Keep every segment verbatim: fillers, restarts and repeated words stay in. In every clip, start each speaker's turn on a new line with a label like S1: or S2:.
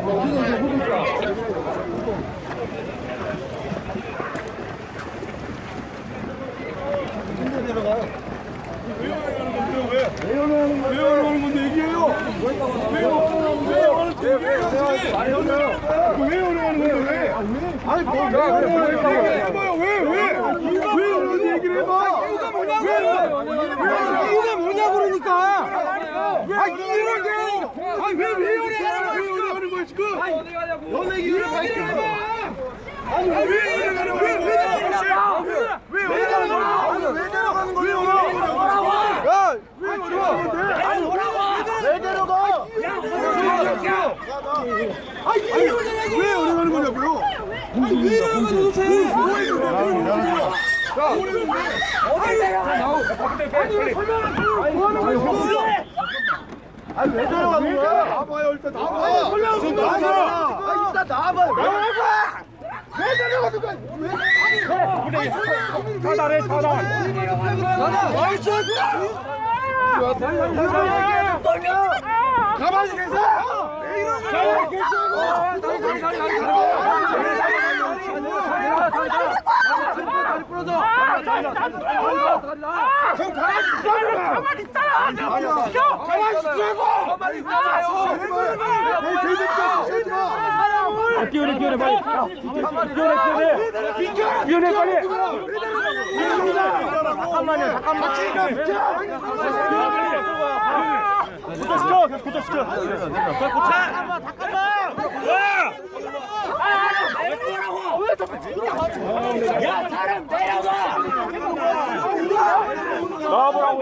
S1: 왜 오는 건데 얘기해요? 왜 오는 건데 왜? 왜 오는 건데 왜? 아니 뭐 왜 오는 건데 해봐요 왜 왜? 왜 오는 얘기를 해봐? 이유가 뭐냐고? 이유가 뭐냐고 그러니까? 아 이유를 대. 아니 왜왜 오래 하는 거야 지금? 너네 이유를 밝혀. 아니 왜 오래 가는 거야? 왜 내려가는 거야? 왜 내려가는 거야? 왜 내려가는 거야? 야! 왜 내려가? 아니 오라고! 왜 내려가? 야! 아니 왜 내려가는 거냐고요? 아니 왜 내려가는 도대체? 야! 어디 내려가? 아니 왜 설명을 뭐 하는 거야? 아니 왜 내려가는 거야? 나와봐요 일단 나와봐! 설명 좀 나와봐! 아 일단 나와봐요! 나와봐! 왜 내려가는 거야? 왜? 아니 다 잘해 다 잘해 나이스! 가만히 계세요! 왜 이러는 거야? 가만히 계시라고! 다리 다리 다리 다리 다리 부러져! 형 가만히 있어요! 가만히 있어요! 가만히 있으라고! 가만히 있어요! 뛰어내 뛰어내 빨리! 뛰어내 뛰어내! 뛰어내 빨리! 잠깐만요 잠깐만! 고쳐시켜! 고쳐시켜! 고쳐! 잠깐만 잠깐만! 왜 뭐라고! 왜 자꾸 죽냐! 야 사람 내려가! 나와보라고!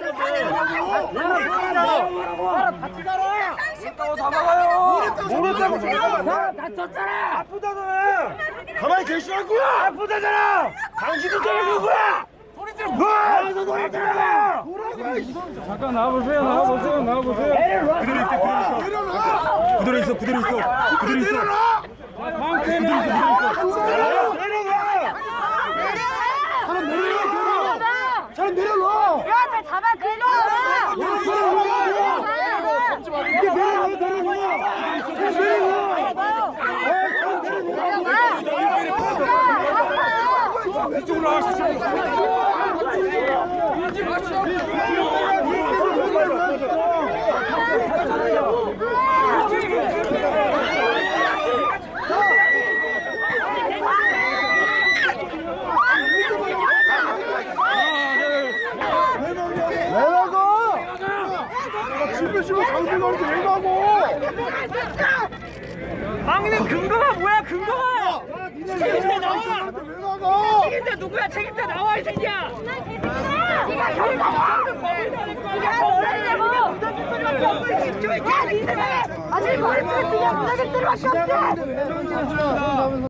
S1: 사람 같이 가라! 모르겠다고 잡아가요! 모르겠다고 잡아가! 사람 다쳤잖아! 아프다잖아! 가만히 계시라고요! 아프다잖아! 당신도 때리는 거야! 소리 좀 봐! 나와서 노래 들어가! 잠깐 나와보세요 나와보세요 나와보세요 그대로 있어 그대로 있어 그대로 있어 그대로 있어 그대로 있어 내려가 사람 내려가 사람 내려놔
S2: 야, 쟤 잡아 내려와
S1: 이게 내려와 내려와 내려와 이쪽으로 나와주시죠
S3: 방금 근거가 뭐야 근거가! 책임자 나와! 책임자 누구야 책임자 나와 이 새끼야!
S2: 네가 결과 네가 너희들고 아직 머리털 두개 무너질 수밖에 없대!